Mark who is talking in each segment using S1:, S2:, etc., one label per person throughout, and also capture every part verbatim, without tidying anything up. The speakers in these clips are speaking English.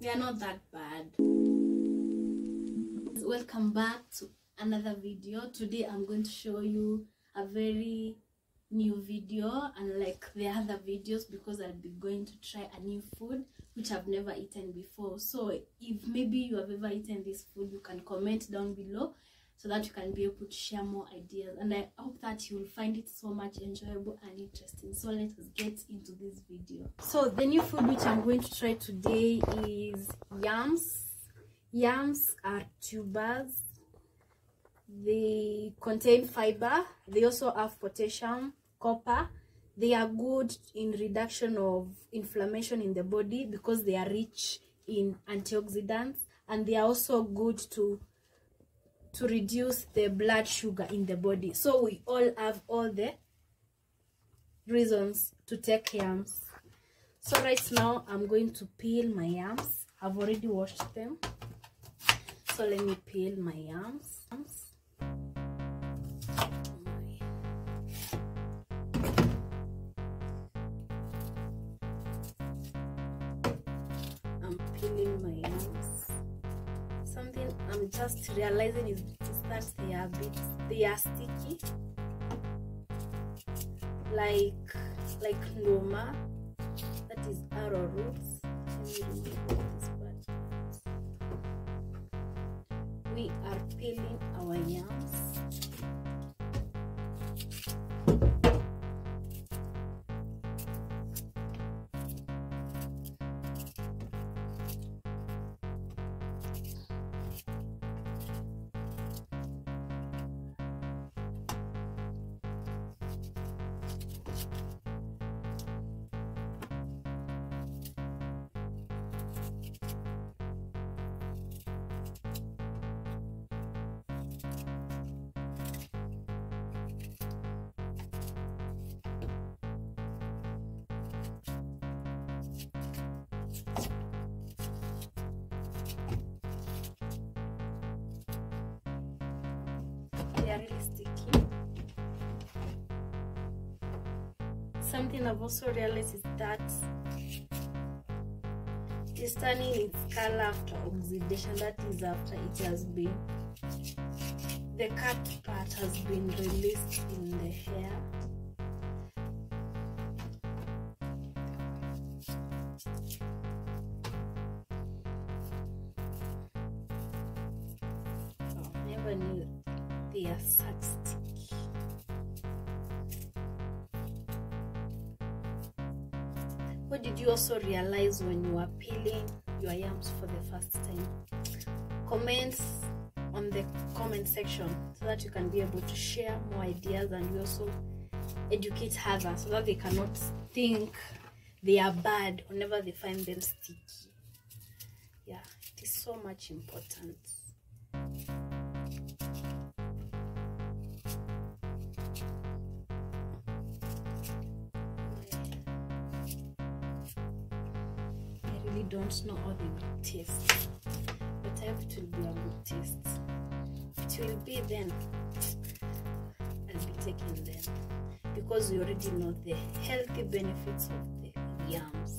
S1: They are not that bad. Welcome back to another video. Today I'm going to show you a very new video, unlike the other videos, because I'll be going to try a new food which I've never eaten before. So if maybe you have ever eaten this food, you can comment down below so that you can be able to share more ideas, and I hope that you will find it so much enjoyable and interesting. So let us get into this video. So the new food which I'm going to try today is yams. Yams are tubers. They contain fiber. They also have potassium, copper. They are good in reduction of inflammation in the body because they are rich in antioxidants, and they are also good to to reduce the blood sugar in the body. So we all have all the reasons to take yams. So right now I'm going to peel my yams. I've already washed them. So let me peel my yams. I'm peeling my yams. Something I'm just realizing is, is that they are a bit, they are sticky, like like noma, that is arrow roots. We are peeling our yams. They are really sticky. Something I've also realized is that it's turning its color after oxidation. That is after it has been, the cut part has been released in the hair. Oh, I never knew they are such sticky. What did you also realize when you are peeling your yams for the first time? Comments on the comment section so that you can be able to share more ideas, and you also educate others so that they cannot think they are bad whenever they find them sticky. Yeah, it is so much important. Don't know how they will taste, but I hope it will be a good taste. If it will be, then I'll be taking them, because we already know the healthy benefits of the yams.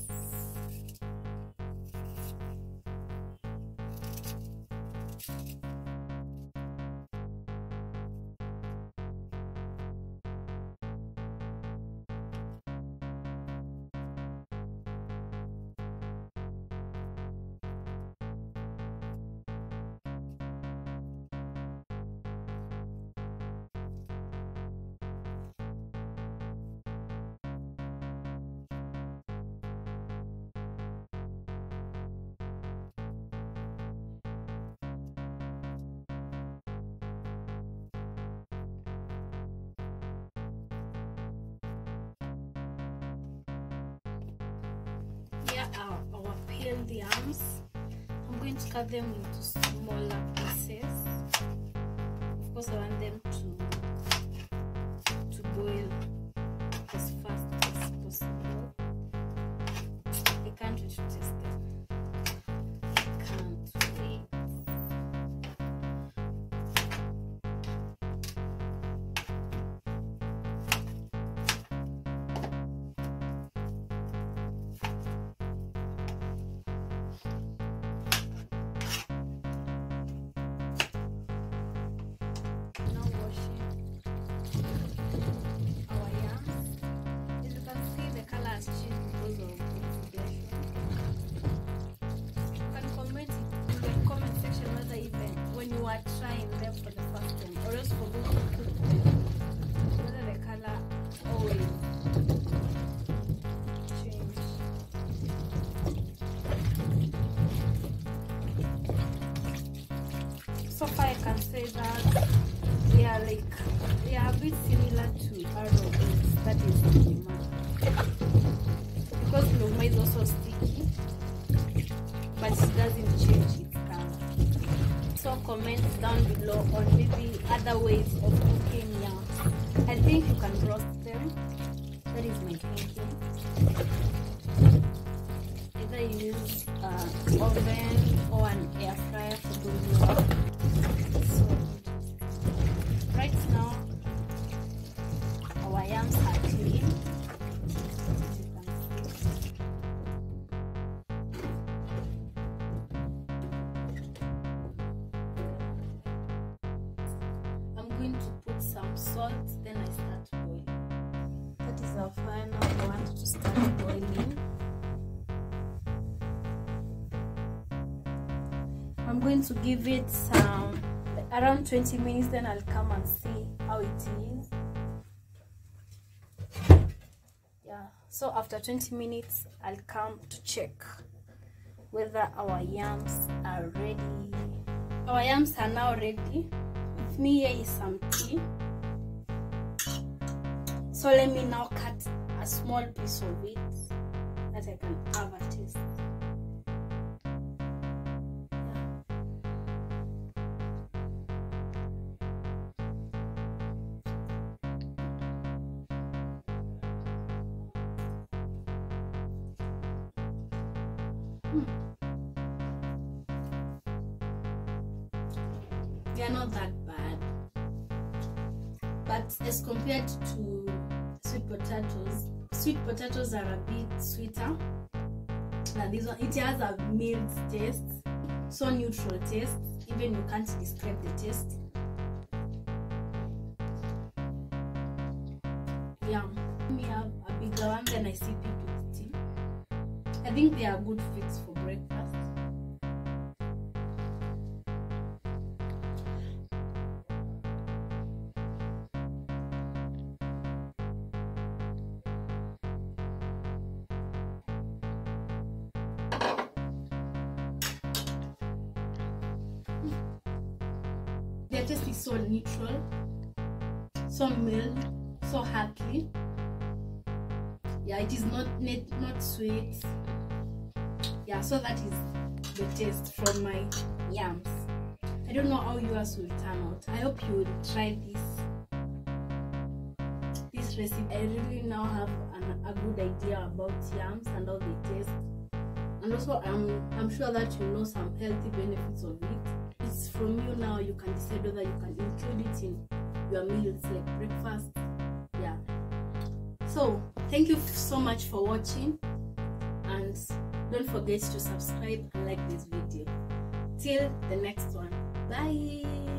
S1: Our, our peeled yams, I'm going to cut them into smaller pieces. Of course, I want them to to boil as fast as possible. I can't wait to taste them. I can't wait. so far I can say that they are like they are a bit similar to arrowroot, that is numa, because numa is also sticky, but it doesn't change its color. So comment down below on maybe other ways of cooking yams. I think you can roast them. That is my thinking. Either use uh, oven or an air fryer to do it. So right now our yams are clean. I'm going to put some salt, then I start boiling. That is our final one to start boiling. I'm going to give it some around twenty minutes, then I'll come and see how it is. Yeah, so after twenty minutes I'll come to check whether our yams are ready. Our yams are now ready. With me here is some tea. So let me now cut a small piece of it that I can have a taste. They are not that bad, but as compared to sweet potatoes, sweet potatoes are a bit sweeter. Now this one, it has a mild taste, so neutral taste, even you can't describe the taste. Yeah, let me have a bigger one, then I sip it with tea. I think they are good fits for breakfast. Their taste is so neutral, so mild, so hearty. Yeah, it is not not sweet. Yeah, so that is the taste from my yams. I don't know how yours will turn out. I hope you will try this this recipe. I really now have an, a good idea about yams and how they taste, and also I'm I'm sure that you know some healthy benefits of it. It's from you now. You can decide whether you can include it in your meals like breakfast. Yeah. So thank you so much for watching, and don't forget to subscribe and like this video. Till the next one. Bye.